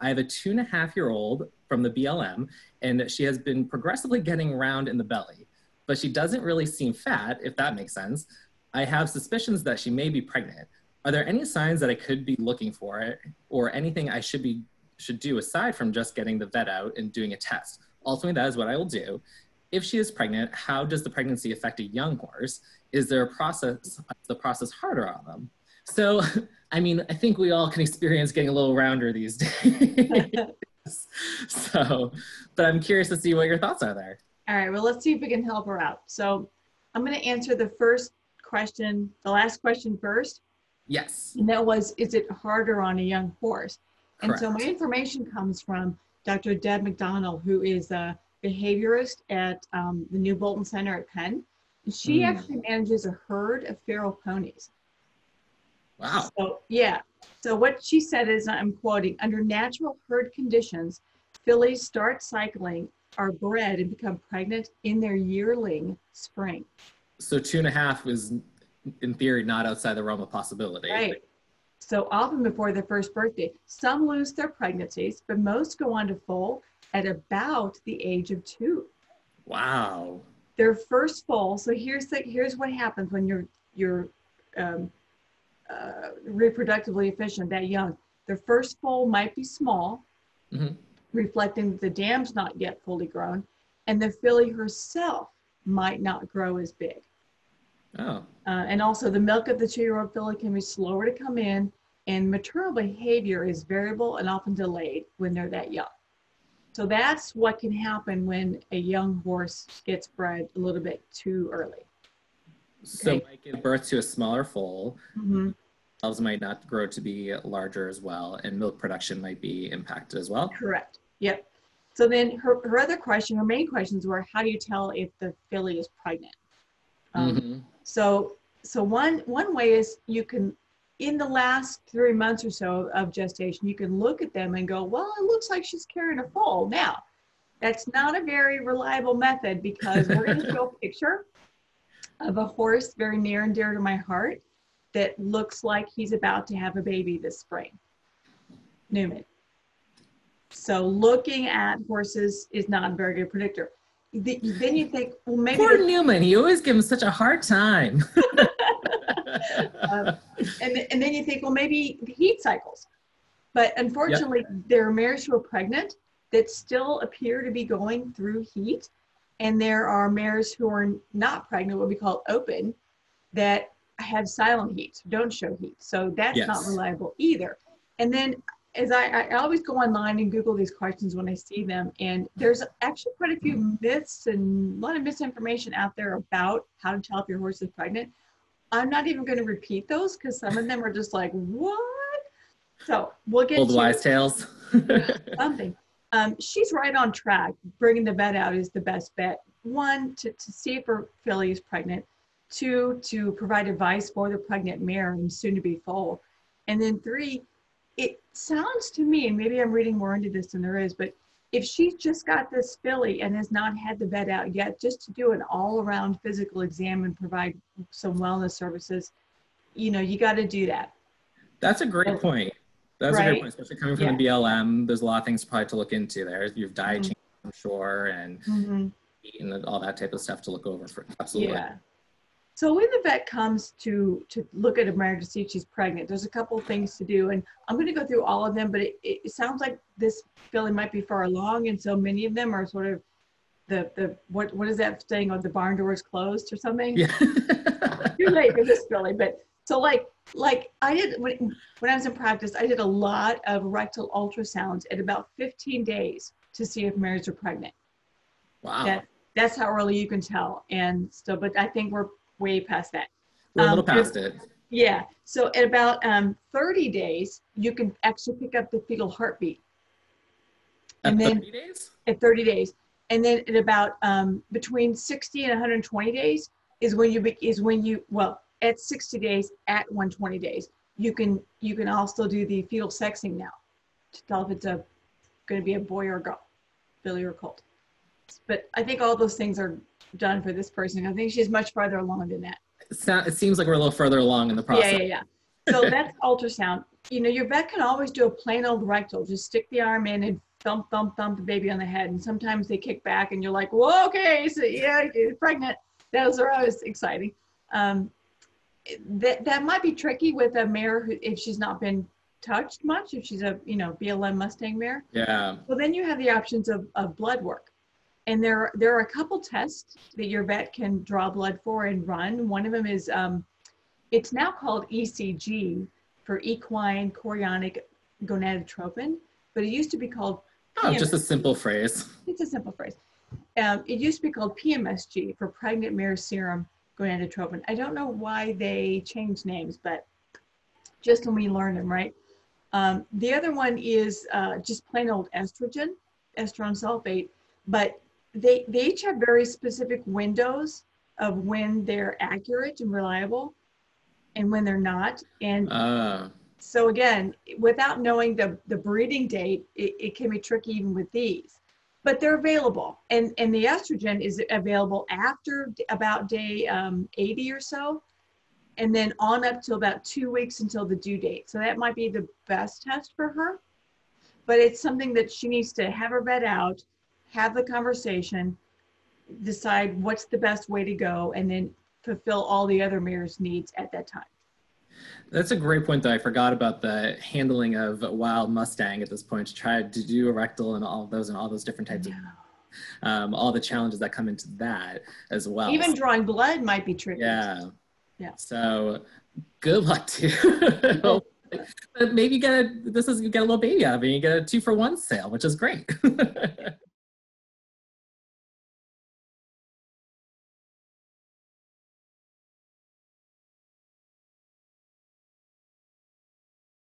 I have a 2.5-year-old from the BLM, and she has been progressively getting round in the belly, but she doesn't really seem fat, if that makes sense. I have suspicions that she may be pregnant. Are there any signs that I could be looking for, or anything I should do aside from just getting the vet out and doing a test? Ultimately, that is what I will do. If she is pregnant, how does the pregnancy affect a young horse? Is there a process, is the process harder on them? So, I mean, I think we all can experience getting a little rounder these days. So, but I'm curious to see what your thoughts are there. All right, well, let's see if we can help her out. So I'm going to answer the first question, the last question first. Yes. And that was, is it harder on a young horse? Correct. And so my information comes from Dr. Deb McDonald, who is a behaviorist at the New Bolton Center at Penn. And she actually manages a herd of feral ponies. Wow. So, yeah. So what she said is, I'm quoting, under natural herd conditions, fillies start cycling, are bred, and become pregnant in their yearling spring. So 2.5 is, in theory, not outside the realm of possibility. Right. So often before their first birthday. Some lose their pregnancies, but most go on to foal at about the age of 2. Wow. Their first foal. So here's what happens when you're reproductively efficient, that young. Their first foal might be small, reflecting that the dam's not yet fully grown, and the filly herself might not grow as big. Oh. And also the milk of the 2-year-old filly can be slower to come in, and maternal behavior is variable and often delayed when they're that young. So that's what can happen when a young horse gets bred a little bit too early. So might give birth to a smaller foal. Themselves might not grow to be larger as well, and milk production might be impacted as well. Correct. Yep. So then her other question, her main questions were, how do you tell if the filly is pregnant? So one way is, you can, in the last 3 months or so of gestation, you can look at them and go, well, it looks like she's carrying a foal. Now, that's not a very reliable method, because we're going to show a picture of a horse very near and dear to my heart that looks like he's about to have a baby this spring. Newman. So looking at horses is not a very good predictor. Then you think, well, maybe poor Newman, you always give him such a hard time. and then you think, well, maybe the heat cycles. But unfortunately, there are mares who are pregnant that still appear to be going through heat. And there are mares who are not pregnant, what we call open, that have silent heat, don't show heat. So that's not reliable either. And then, as I always go online and Google these questions when I see them, and there's actually quite a few myths and a lot of misinformation out there about how to tell if your horse is pregnant. I'm not even going to repeat those, because some of them are just like, what? So we'll get old wise tales. something. She's right on track. Bringing the vet out is the best bet. 1, to see if her filly is pregnant. 2, to provide advice for the pregnant mare and soon to be foal. And then 3, it sounds to me, and maybe I'm reading more into this than there is, but if she's just got this filly and has not had the vet out yet, just to do an all-around physical exam and provide some wellness services, you got to do that. That's a great point. That's a great point, especially coming from the BLM. There's a lot of things probably to look into there. You have diet changes, I'm sure, and eating and all that type of stuff to look over for. Absolutely. Yeah. So when the vet comes to look at a mare to see if she's pregnant, there's a couple of things to do, and I'm going to go through all of them, but it sounds like this filly might be far along, and so many of them are sort of the what is that saying? Oh, the barn door is closed or something? Yeah. Too late for this filly, but so like I did when I was in practice, I did a lot of rectal ultrasounds at about 15 days to see if mares are pregnant. Wow. That's how early you can tell, and so, but I think we're way past that. We're a little past it. Yeah. So at about 30 days, you can actually pick up the fetal heartbeat. At 30 days? At 30 days. And then at about between 60 and 120 days is when you, well, at 60 days, at 120 days, you can also do the fetal sexing now to tell if it's going to be a boy or a girl, filly or colt. But I think all those things are done for this person. I think she's much farther along than that. It seems like we're a little further along in the process. Yeah. So that's ultrasound. your vet can always do a plain old rectal. Just stick the arm in and thump, thump, thump the baby on the head. And sometimes they kick back and you're like, whoa, okay, so yeah, you're pregnant. Those are always exciting. That might be tricky with a mare if she's not been touched much, if she's a, BLM Mustang mare. Yeah. Well, then you have the options of blood work. And there are a couple tests that your vet can draw blood for and run. One of them is, it's now called ECG, for equine chorionic gonadotropin, but it used to be called PMSG. Oh, just a simple phrase. It's a simple phrase. It used to be called PMSG, for pregnant mare serum gonadotropin. I don't know why they changed names, but just when we learn them, right? The other one is just plain old estrone sulfate, but they each have very specific windows of when they're accurate and reliable and when they're not. And so again, without knowing the breeding date, it can be tricky even with these, but they're available. And the estrogen is available after about day 80 or so, and then on up to about 2 weeks until the due date. So that might be the best test for her, but it's something that she needs to have her vet out, have the conversation, decide what's the best way to go, and then fulfill all the other mare's needs at that time. That's a great point, though. I forgot about the handling of a wild Mustang at this point, to try to do a rectal and all those different types of, all the challenges that come into that as well. Even drawing blood might be tricky. Yeah. Yeah. So good luck to you. Maybe you get a little baby out of it. You get a 2-for-1 sale, which is great.